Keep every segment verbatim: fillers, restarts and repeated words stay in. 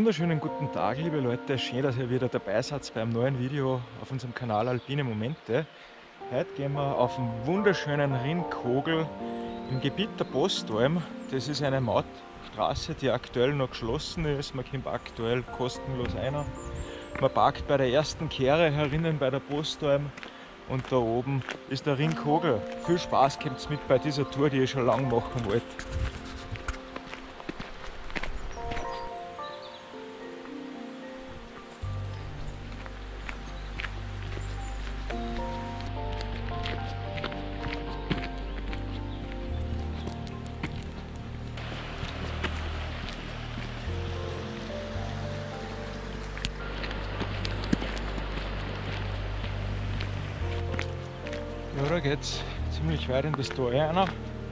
wunderschönen guten Tag, liebe Leute. Schön, dass ihr wieder dabei seid beim neuen Video auf unserem Kanal Alpine Momente. Heute gehen wir auf den wunderschönen Rinnkogel im Gebiet der Postalm. Das ist eine Mautstraße, die aktuell noch geschlossen ist. Man kommt aktuell kostenlos rein. Man parkt bei der ersten Kehre herinnen bei der Postalm und da oben ist der Rinnkogel. Viel Spaß kommt mit bei dieser Tour, die ich schon lange machen wollte. Ja, da geht es ziemlich weit in das Tal rein.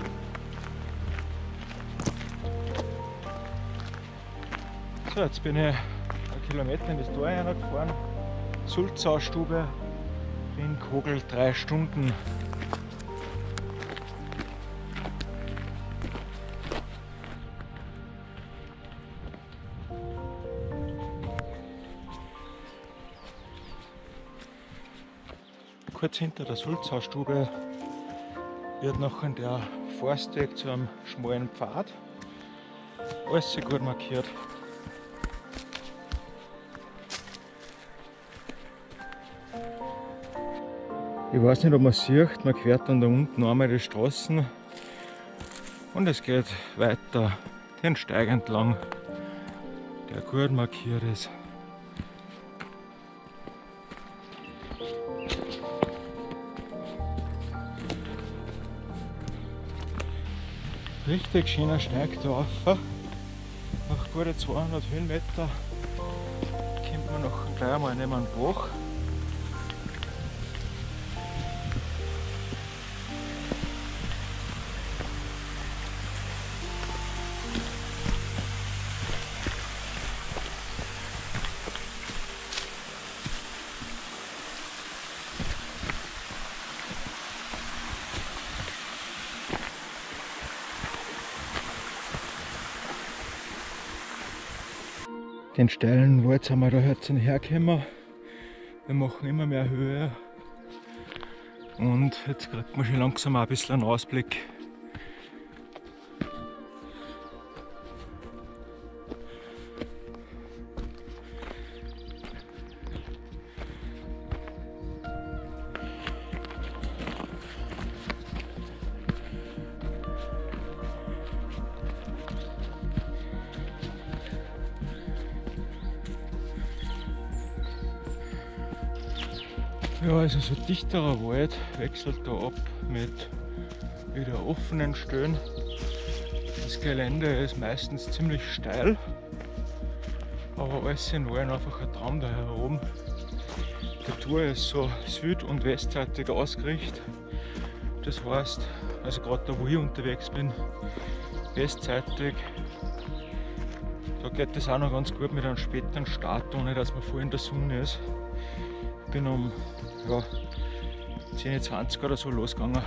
So, jetzt bin ich einen Kilometer in das Tal reingefahren. Sulzau-Stube, Rinnkogel, drei Stunden. Kurz hinter der Sulzau-Stube wird noch der Forstweg zu einem schmalen Pfad. Alles sehr gut markiert. Ich weiß nicht, ob man sieht, man quert dann da unten einmal die Straßen und es geht weiter den Steig entlang, der gut markiert ist. Richtig schöner Steig da rauf. Nach gute zweihundert Höhenmeter kommt man noch gleich einmal neben einen Bach. Den steilen Wald sind wir da jetzt hergekommen. Wir machen immer mehr Höhe und jetzt kriegt man schon langsam auch ein bisschen einen Ausblick. Ja, also so dichterer Wald wechselt da ab mit wieder offenen Stellen. Das Gelände ist meistens ziemlich steil, aber alles in allem einfach ein Traum da hier oben. Die Tour ist so süd- und westseitig ausgerichtet. Das heißt, also gerade da wo ich unterwegs bin, westseitig, da geht es auch noch ganz gut mit einem späten Start, ohne dass man voll in der Sonne ist. Ich bin um ja, zehn Uhr zwanzig oder so losgegangen.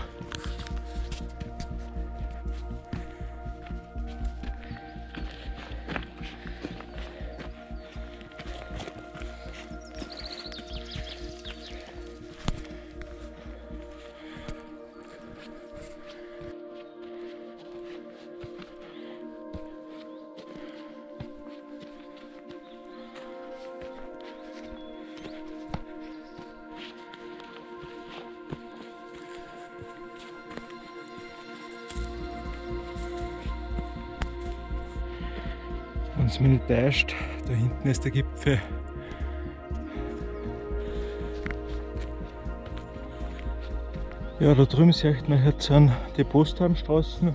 Wenn es mich nicht täuscht, da hinten ist der Gipfel. Ja, da drüben sieht man jetzt an die Postalmstraßen.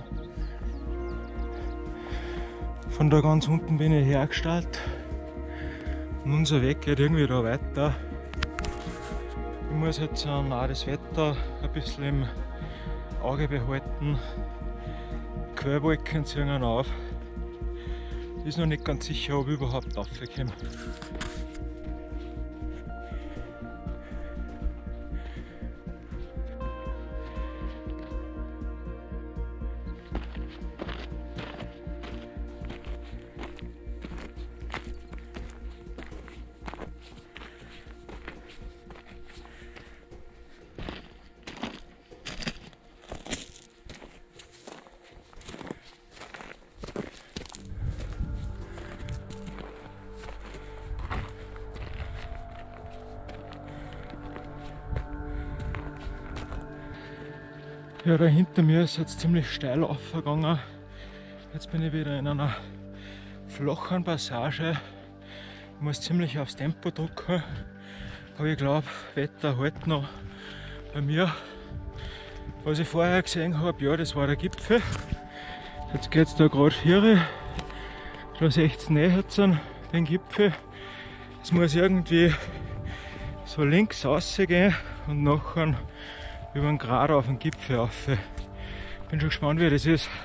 Von da ganz unten bin ich hergestartet. Und unser Weg geht irgendwie da weiter. Ich muss jetzt auch das Wetter ein bisschen im Auge behalten. Quellwolken ziehen auf. Ist noch nicht ganz sicher, ob ich überhaupt raufkomme. Ja, da hinter mir ist jetzt ziemlich steil aufgegangen. Jetzt bin ich wieder in einer flachen Passage. Ich muss ziemlich aufs Tempo drücken. Aber ich glaube, Wetter hält noch bei mir. Was ich vorher gesehen habe, ja, das war der Gipfel. Jetzt geht es da gerade vier. Da seht ihr näher den Gipfel. Es muss irgendwie so links rausgehen und nachher über den Grat auf den Gipfel rauf. Ich bin schon gespannt, wie das ist.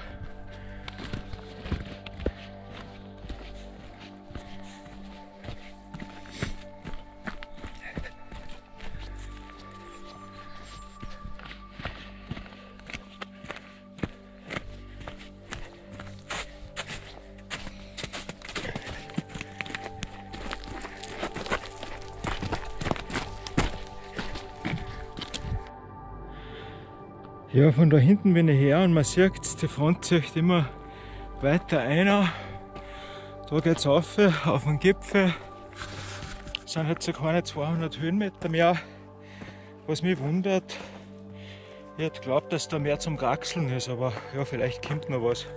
Ja, von da hinten bin ich her und man sieht, die Front zieht immer weiter einer. Da geht es rauf, auf den Gipfel. Es sind jetzt so keine zweihundert Höhenmeter mehr. Was mich wundert, ich hätte geglaubt, dass da mehr zum Kraxeln ist, aber ja, vielleicht kommt noch was.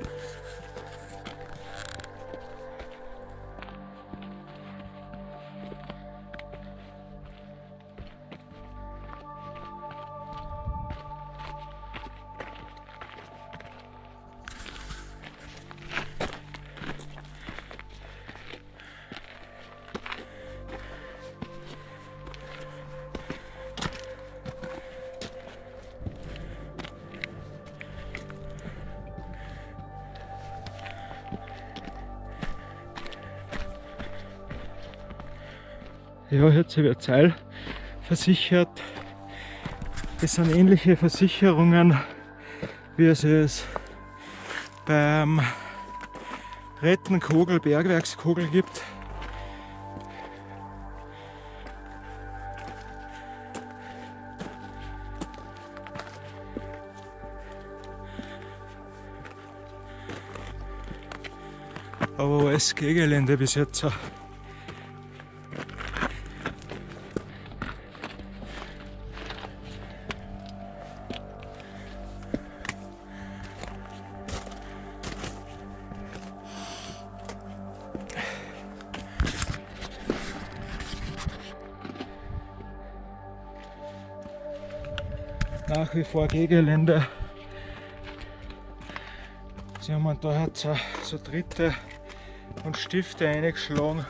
Ja, jetzt wird Zeil versichert. Das sind ähnliche Versicherungen, wie es es beim Rettenkogel, Bergwerkskogel gibt. Aber alles Gegelände bis jetzt. Nach wie vor Gegelände. Sie haben da hat so, so Tritte und Stifte eingeschlagen.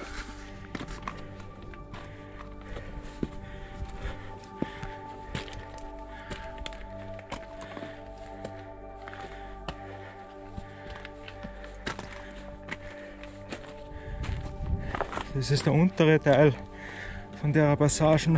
Das ist der untere Teil von der Passagen.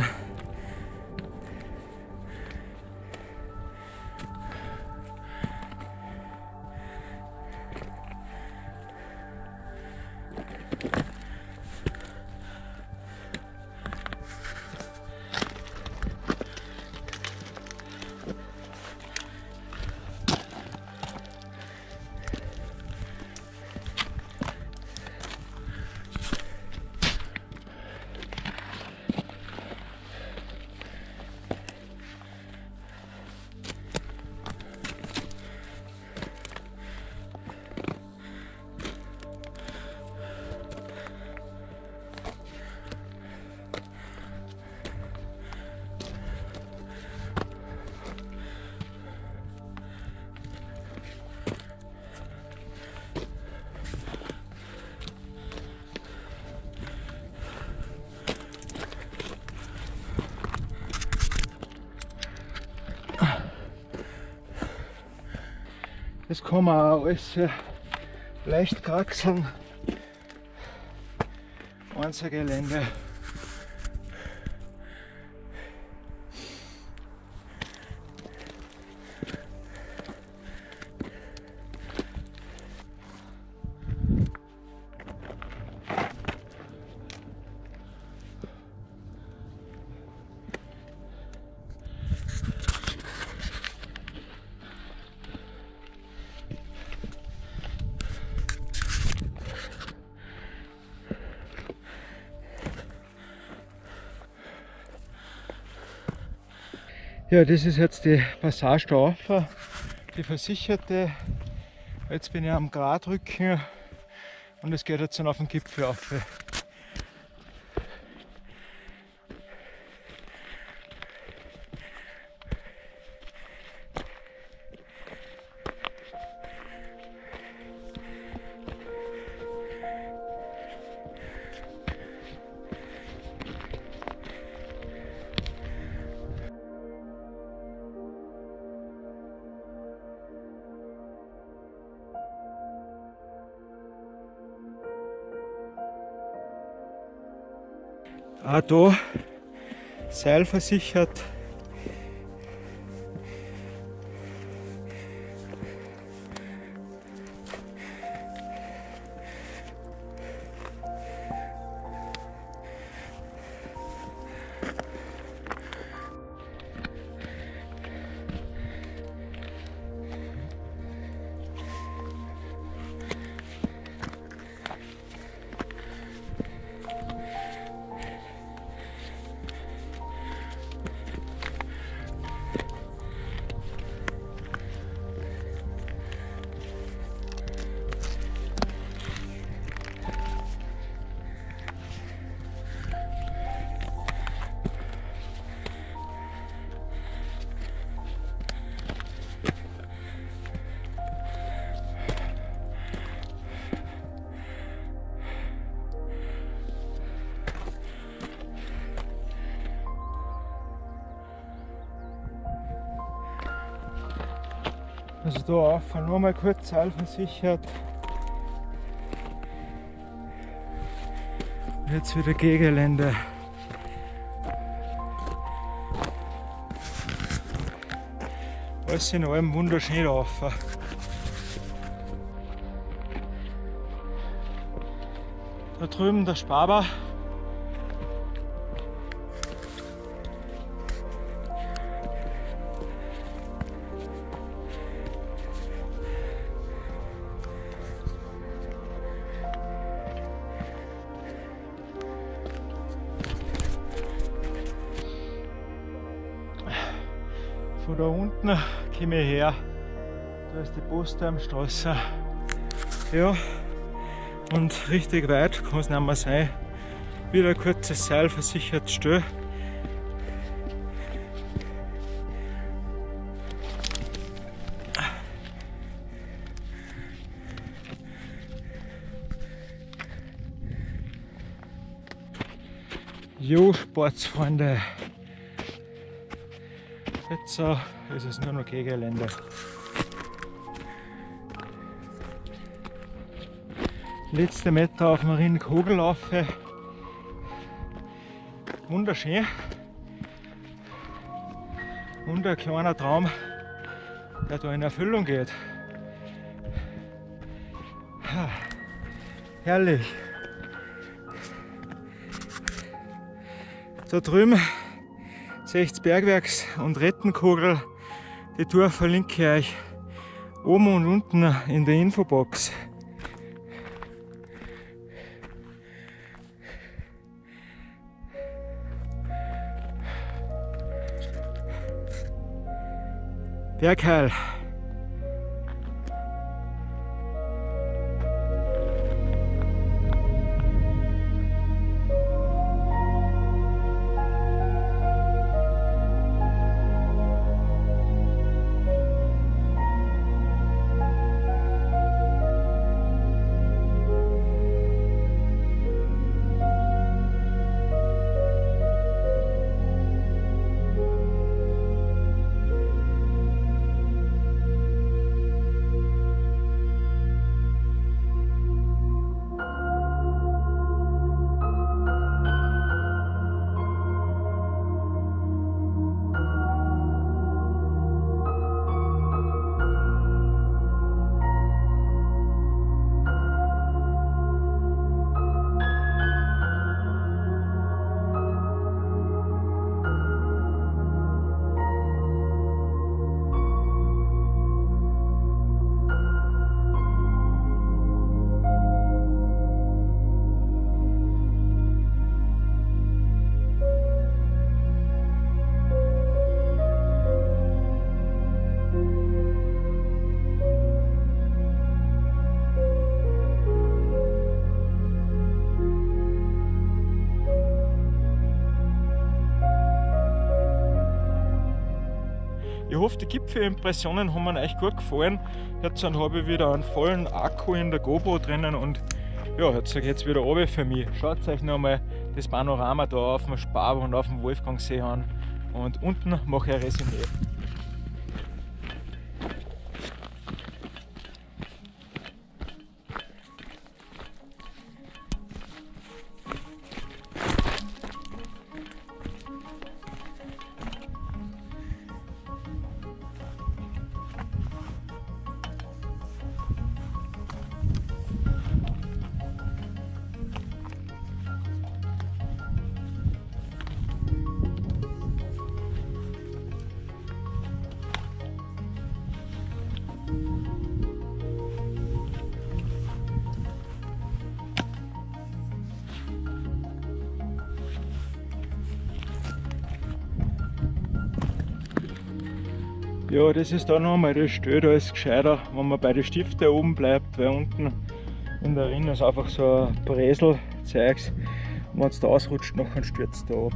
Das kann man auch alles leicht kraxeln. Unser Gelände. Ja, das ist jetzt die Passage da rauf, die versicherte. Jetzt bin ich am Gradrücken und es geht jetzt dann auf den Gipfel rauf. Auch da seilversichert. Also da auf, nur mal kurz seilversichert. Jetzt wieder Gehgelände. Alles in allem wunderschön rauf. Da drüben der Sparber. Von da unten komme ich her, da ist die Postdarmstraße. Ja, und richtig weit kann es nicht mehr sein. Wieder ein kurzes Seil versichert stehen. Jo, Sportsfreunde. Jetzt uh, ist es nur noch Gehgelände. Letzte Meter auf dem Rinnkogel-Lauf. Wunderschön. Und ein kleiner Traum, der da in Erfüllung geht. Ha, herrlich. Da drüben seht ihr Bergwerks- und Rettenkogel. Die Tour verlinke ich euch oben und unten in der Infobox. Bergheil. Ich hoffe, die Gipfelimpressionen haben mir euch gut gefallen. Jetzt habe ich wieder einen vollen Akku in der GoPro drinnen und ja, jetzt geht es wieder runter für mich. Schaut euch nochmal das Panorama da auf dem Sparv und auf dem Wolfgangsee an und unten mache ich ein Resümee. Ja, das ist dann nochmal das Stell, da ist gescheiter, wenn man bei den Stiften oben bleibt, weil unten in der Rinne ist einfach so ein Bresel-Zeugs. Wenn es da ausrutscht, nachher stürzt da ab.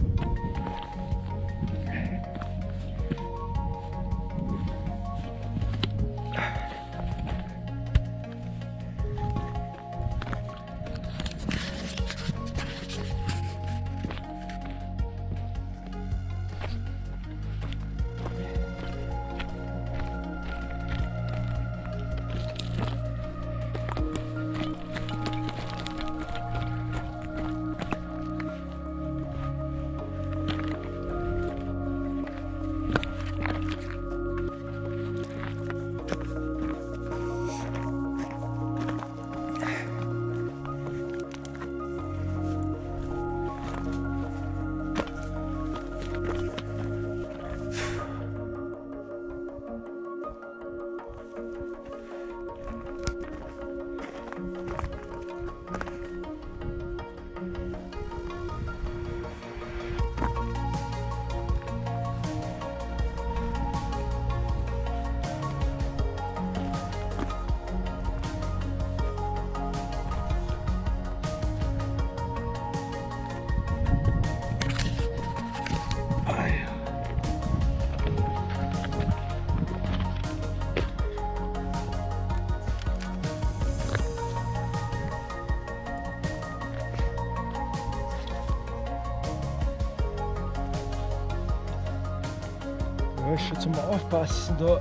Ja, ist schon zum Aufpassen da.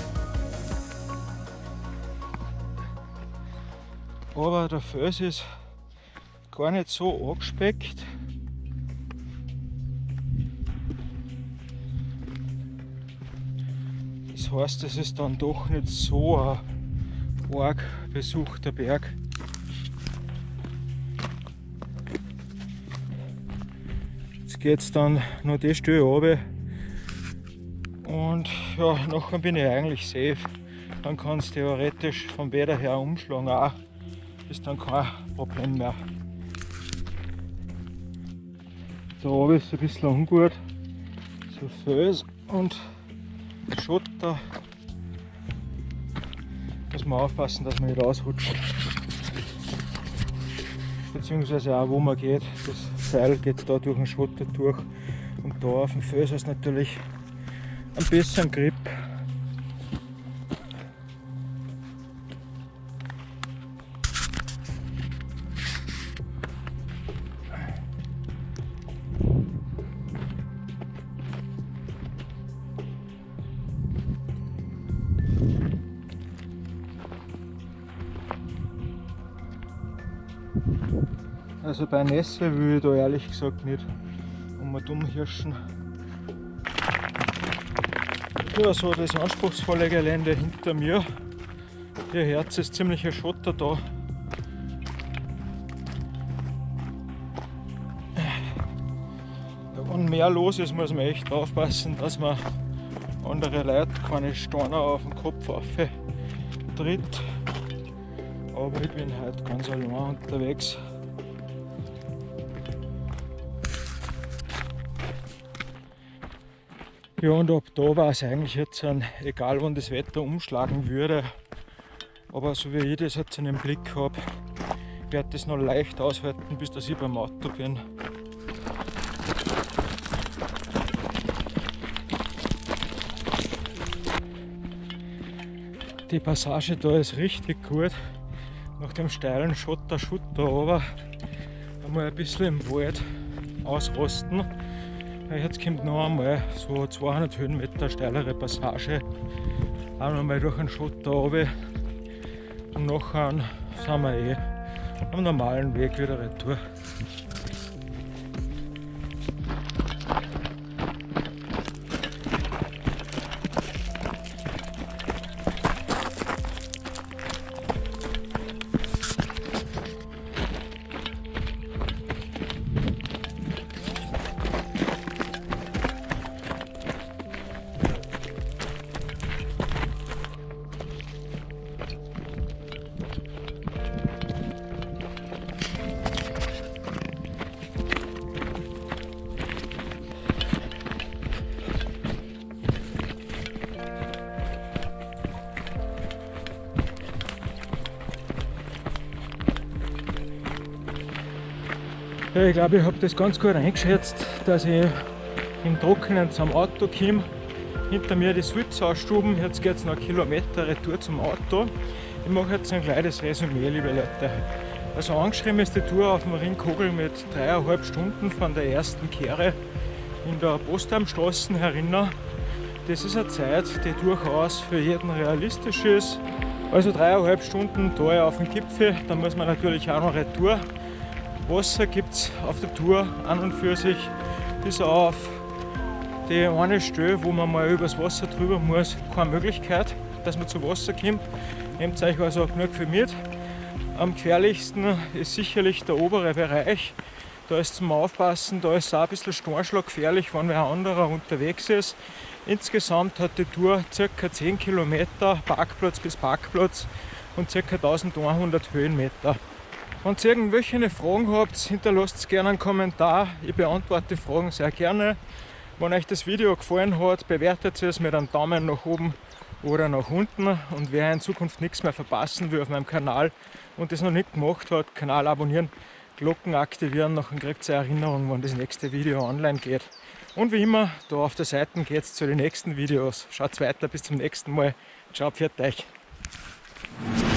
Aber der Fels ist gar nicht so angespeckt. Das heißt, es ist dann doch nicht so ein arg besuchter Berg. Jetzt geht es dann noch die Stelle runter. Und ja, nachher bin ich eigentlich safe. Dann kann es theoretisch vom Wetter her umschlagen auch. Ist dann kein Problem mehr. Da oben ist es ein bisschen ungut. So Fels und Schotter. Muss man aufpassen, dass man nicht ausrutscht. Beziehungsweise auch wo man geht. Das Seil geht da durch den Schotter durch. Und da auf dem Fels ist natürlich ein bisschen Grip. Also bei Nässe will ich da ehrlich gesagt nicht um ein Dummhirschen. Ja, so das anspruchsvolle Gelände hinter mir. Hier Herz ist ziemlich ein Schotter da. Wenn mehr los ist, muss man echt aufpassen, dass man andere Leute keine Steine auf den Kopf auftritt. Aber ich bin heute ganz allein unterwegs. Ja, und ab da war es eigentlich jetzt ein, egal wann das Wetter umschlagen würde, aber so wie ich das jetzt in den Blick habe, werde das noch leicht aushalten, bis dass ich beim Auto bin. Die Passage da ist richtig gut. Nach dem steilen Schotter-Schutt da runter einmal ein bisschen im Wald ausrosten. Jetzt kommt noch einmal so zweihundert Höhenmeter steilere Passage. Auch noch mal durch den Schotter runter. Und nachher sind wir eh am normalen Weg wieder retour. Ja, ich glaube, ich habe das ganz gut eingeschätzt, dass ich im Trockenen zum Auto komme. Hinter mir die Sulzaustuben, jetzt geht es noch einen Kilometer retour zum Auto. Ich mache jetzt ein kleines Resümee, liebe Leute. Also angeschrieben ist die Tour auf dem Ringkogel mit dreieinhalb Stunden von der ersten Kehre in der Postheimstraße herinnen. Das ist eine Zeit, die durchaus für jeden realistisch ist. Also dreieinhalb Stunden da auf dem Gipfel, dann muss man natürlich auch noch retour. Wasser gibt es auf der Tour an und für sich, bis auf die eine Stelle, wo man mal übers Wasser drüber muss, keine Möglichkeit, dass man zu Wasser kommt. Nehmt euch also genug viel mit. Am gefährlichsten ist sicherlich der obere Bereich. Da ist zum Aufpassen, da ist auch ein bisschen steinschlaggefährlich, wenn wer anderer unterwegs ist. Insgesamt hat die Tour ca. zehn Kilometer Parkplatz bis Parkplatz und ca. eintausendeinhundert Höhenmeter. Wenn ihr irgendwelche Fragen habt, hinterlasst gerne einen Kommentar. Ich beantworte die Fragen sehr gerne. Wenn euch das Video gefallen hat, bewertet es mit einem Daumen nach oben oder nach unten. Und wer in Zukunft nichts mehr verpassen will auf meinem Kanal und das noch nicht gemacht hat, Kanal abonnieren, Glocken aktivieren, dann kriegt ihr eine Erinnerung, wann das nächste Video online geht. Und wie immer, da auf der Seite geht es zu den nächsten Videos. Schaut weiter, bis zum nächsten Mal. Ciao, pfiat euch.